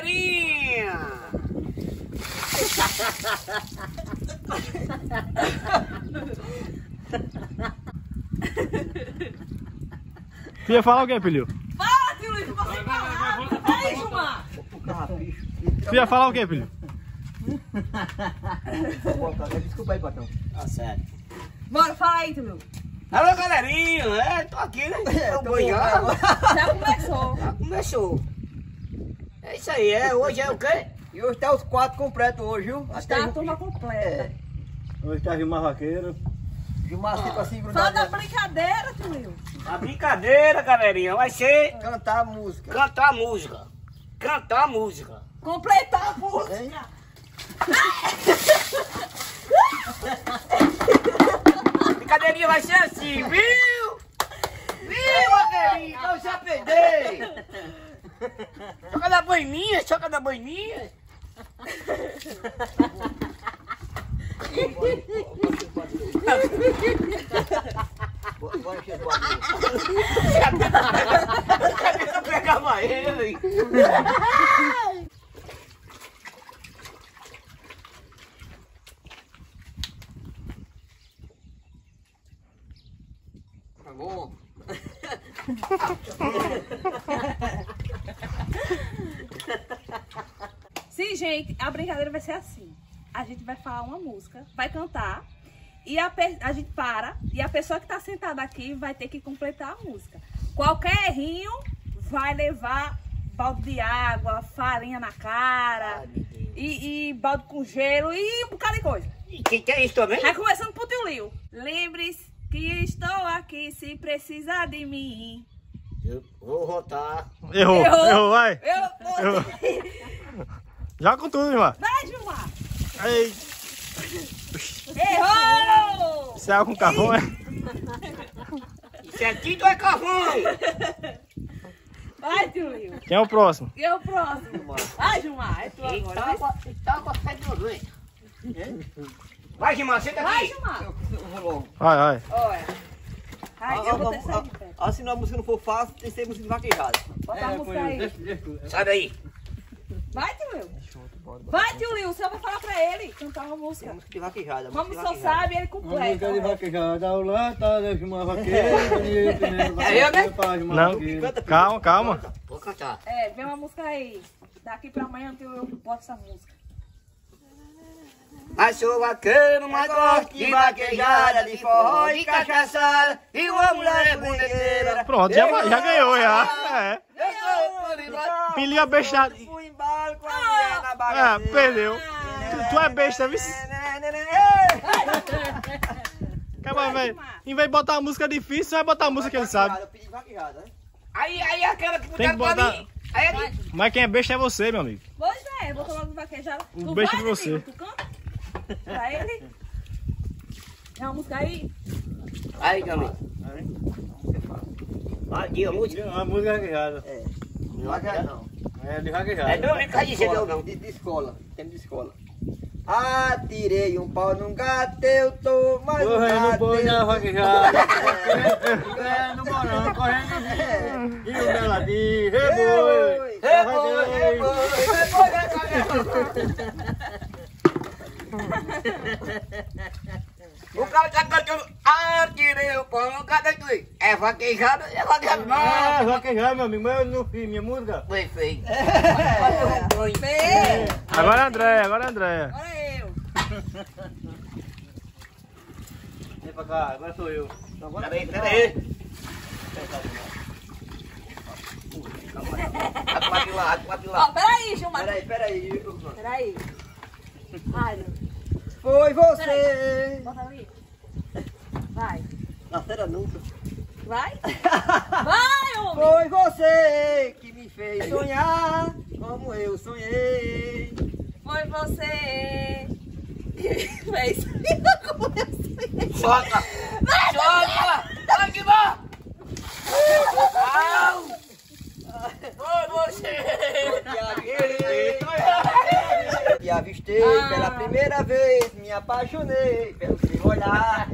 galerinha! Tu ia falar o que, filho? Fala, tio Luiz, você falar. Peraí, Gilmar. Tu ia falar o que, filho? Desculpa aí, patrão. Tá certo. Bora, fala aí, tio Luiz. Alô, galerinha! Tô aqui, né? Tô boiando. Já começou. Já começou. É isso aí, hoje é o quê? E hoje tá os 4 completos hoje, viu? Está a turma completa. Hoje tá Gilmar Vaqueiro. Gilmar sempre assim Fala da grudado. brincadeira, tio Luiz. A brincadeira, galerinha, vai ser Cantar a música. cantar música. Cantar música. Completar a música. A brincadeirinha vai ser assim, viu? Viu, galerinha? Eu já peguei. Choca da boininha, choca da boininha. Bora encher o barco. Eu pegava ele. Tá bom? Sim, gente, a brincadeira vai ser assim. A gente vai falar uma música, vai cantar, e a gente para, e a pessoa que tá sentada aqui vai ter que completar a música. Qualquer errinho vai levar balde de água, farinha na cara, e balde com gelo, e um bocado de coisa. E quem quer isso também? Vai começando pro tio Lio. Lembre-se que estou aqui se precisar de mim. Eu vou votar. Errou, vai. Eu... Já com tudo, Gilmar. Vai, Gilmar! Ei, Errou! isso é água com carvão, é? Isso aqui tu é carvão. Vai, tio Lio. Quem é o próximo? E o próximo? Vai, Gilmar, é tu agora. Tá com a fé de doente. Vai, Gilmar, senta Vai, aqui. Gilmar. Eu vou logo. Vai. Olha. Ai, eu vou ter que sair de pé. Assim, se a música não for fácil, tem que ser música vaquejada. Bota a música aí. Sai daí. Vai, tio Lio. Vai, tio Lio. O senhor vai falar pra ele cantar uma música. Música de vaquejada. Como o música senhor de vaquejada. sabe, ele completa. o resto. vaquejada, o lata da Gilmar Vaqueiro. É eu, né? Não, calma. Vou cantar. É, vem uma música aí. Daqui pra amanhã tio Lio bota essa música. Mas sou vaqueiro, mas gosto de vaquejada, de forró e cachaçada. E uma mulher é bonequeira. Pronto, já ganhou, já. É. Eu sou de vaqueiro. Pilinha besta. Fui embalo com a mulher na bagaceira. Perdeu. Tu é besta, viu? Acaba, velho. Em vez de botar uma música difícil, vai botar a música que ele sabe. Eu pedi vaquejada, né? Aí aquela que Tem que botaram pra botar- mim. Aí Vai, ele... tio Lio. Mas quem é besta é você, meu amigo. Pois é, botou logo vaquejada. O Tu beijo vai, pra você. amigo? Tu canta? Pra ele? É uma música aí? Aí, Camilo. Vai, diga a música. A música vaquejada. É. Vaquejada não. É de É vaquejada. não ficar dizendo eu não. De escola. Tem de escola. Atirei um pau num gato, eu tô mais um gato. vaquejada. No morão, correndo. E o meladinho, reboi. O cara tá cantando, atirei o pão, o cara tá aí. É vaquejada, é vaquejada. Ah, Não, vaquejada, meu amigo. Mas eu não fiz minha música. foi feio. Vem! Agora é Andréia, Andréia. Agora eu. Vem pra cá, agora sou eu. Peraí. Bate lá. Ó, peraí, Gilmar. Peraí. Peraí. Ai, Foi você. bota ali. Vai. Na cera nunca. Vai? Vai, homem! Foi você que me fez sonhar como eu sonhei. Foi você que fez como eu sonhei. Solta! Olha que vai! Foi você! Te avistei pela primeira vez, me apaixonei pelo seu olhar.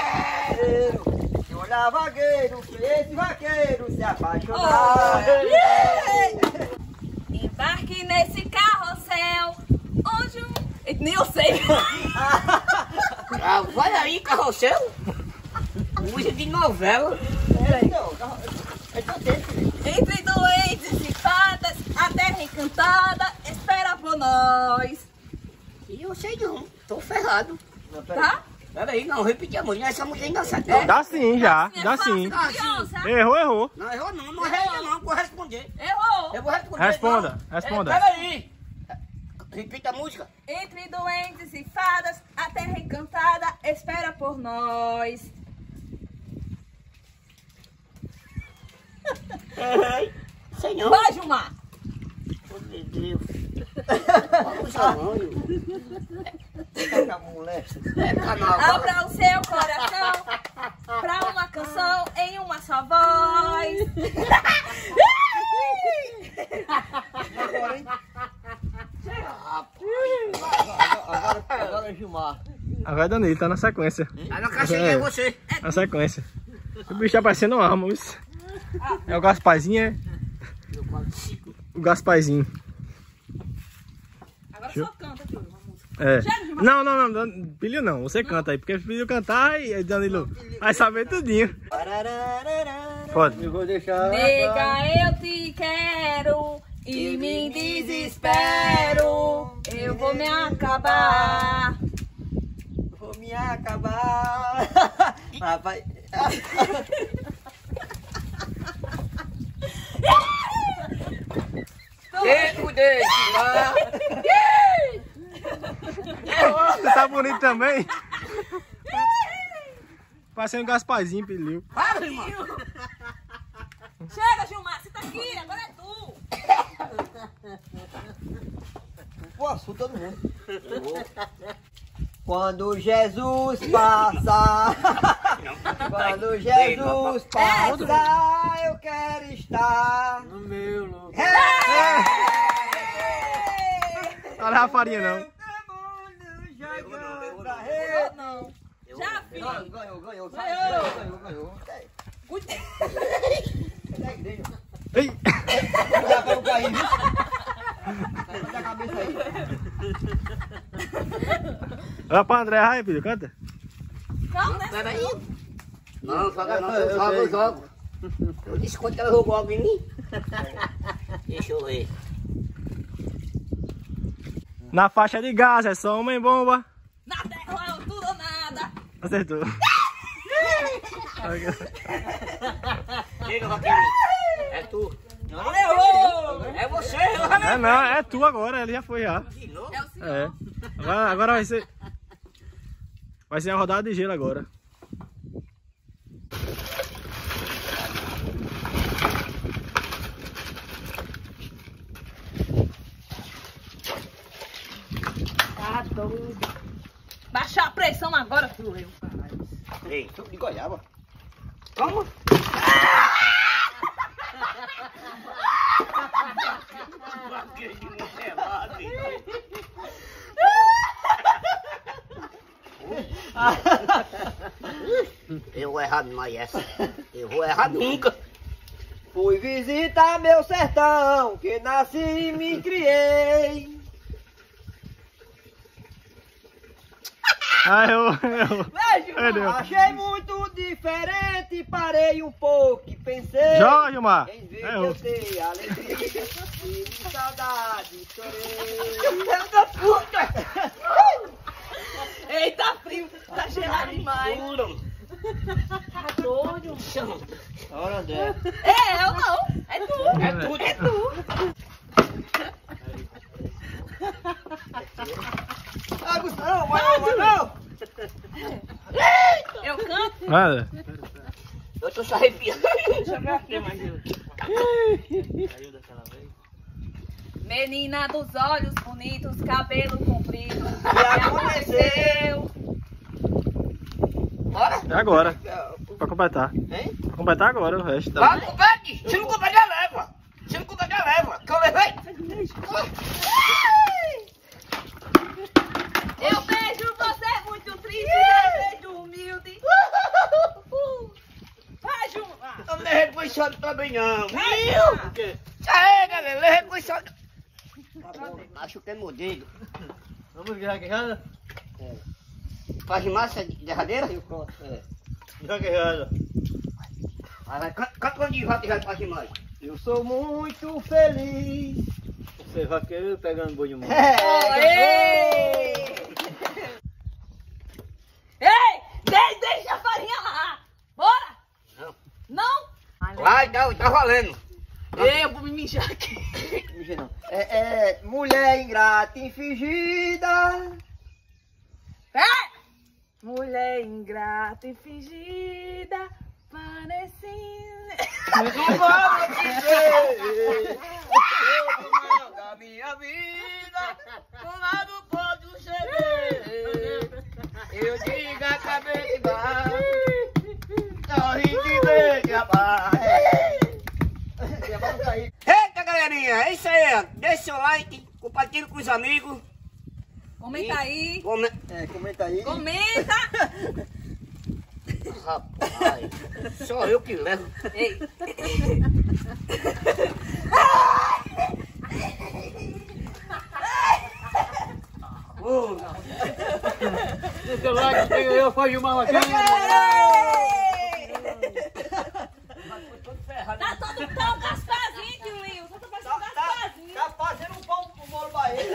Seu olhar vagueiro, que esse vaqueiro se apaixonar. Embarque nesse o seu? Música de novela. Entre doentes e fadas, a terra encantada espera por nós. E eu sei não, tô ferrado. Tá? Peraí, não, repeti a música, essa música ainda sai. Dá sim, já. É Dá fácil, sim. criança. Errou. Não, errou não, não errei não, vou responder. Errou. Eu vou responder. Responda, não. responda. Peraí. Repita a música. Entre doentes e fadas, a terra encantada espera por nós. Sei não. Vai, Gilmar. Oh, meu Deus. Vamos lá, é canal. Abra o seu coração pra uma canção em uma só voz. Agora Gilmar. Agora é Danilo, tá na sequência. Aí não cacheguei você. Na sequência. O bicho tá parecendo uma arma, isso. É o Gasparzinho, é? O Gasparzinho. Agora só canta, filho, uma música. É. Não, Pilho não. Você canta aí, porque Pilho cantar e Danilo vai saber tudinho. Pode. Eu vou deixar. Nega, eu te quero e me desespero. Eu vou me acabar. Vou me acabar. Rapaz. Dentro desse lá. Você tá bonito também? Parecendo um Gasparzinho, Pilho. Para, irmão. Chega, Gilmar, você tá aqui, agora é tu. Pô, sou todo mundo. Quando Jesus passa, quando Jesus passa, eu quero estar no meu lugar. Olha a farinha não. Não. Já fiz. Ganhou. Ei. Dá pra eu cair, viu? Bota a cabeça aí. Olha pra André, aí, Pilho, canta. Calma, né? Peraí. Não, joga não, eu jogo. Eu disse quando ela jogou algo em mim. Deixa eu ver. Na faixa de gás é só homem bomba. Na terra é tudo ou nada. Acertou. Chega, Roquinho. É tu. Não errou. É você, É não, é tu agora, ele já foi já. De novo? É o senhor. É. Agora vai ser. Vai ser a rodada de gelo agora. Tá doido. Baixar a pressão agora, filho. Ei, Suco de goiaba. como? Eu vou errar mais essa. Eu vou errar nunca. Fui visitar meu sertão, que nasci e me criei. Ah, eu. Deu. Achei muito diferente, parei um pouco e pensei. Joga, Gilmar. Em vez É de eu outro. ter alegria e saudade, chorei. Eita, frio. Tá gelado demais. Tá doido. Olha, André. É, eu não. É tu. É tudo, é tudo. Ah, Gustavo, vai não. Eu canto. Nada. Eu tô só arrepiando. Deixa eu ver aqui mais. Menina dos olhos bonitos, cabelo comprido. O que aconteceu? Bora. É agora. Pra completar. Hein? Pra completar agora o resto. Tá? Vai, compete. Se não competir, leva. Se não competir, leva. Que eu levei. Eu vejo você muito triste, eu vejo humilde. Vai, Gilmar. Não me levei pro chão também não. Viu? Aí, galera, levei pro chão. Tá bom, acho que é modelo. Vamos virar aqui, Rana? Faz rimar essa derradeira? Eu conto, é. Vaquejada. Vai, canta um de vaquejada pra rimar. Eu sou muito feliz. Você vaqueiro pegando boi de mão. Ei! Ei! Deixa a farinha lá! Bora! Não. Não? Vai, tá valendo. Ei, eu vou me mijar aqui. Não. Mulher ingrata, infingida. Mulher ingrata e fingida, parecida. Não vou dizer da minha vida, um lado pode ceder. Eu digo, acabei de bar, sorri de verde a bar. Eita, galerinha, é isso aí. Deixa seu like, compartilha com os amigos. Comenta aí. Comenta aí. Comenta. Rapaz, só eu que levo. Ei. Deixa o like, quem ganhou foi o mal aqui. Tá todo pão Gasparzinho, tio Linho. Só tô parecendo Gasparzinho. Tá fazendo um pão pro bolo Bahia.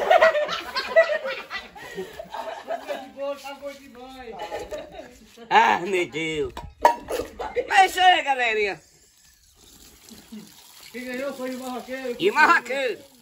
Ah, meu Deus. É isso aí, galerinha. Quem ganhou foi o marroqueiro. E marraqueiro.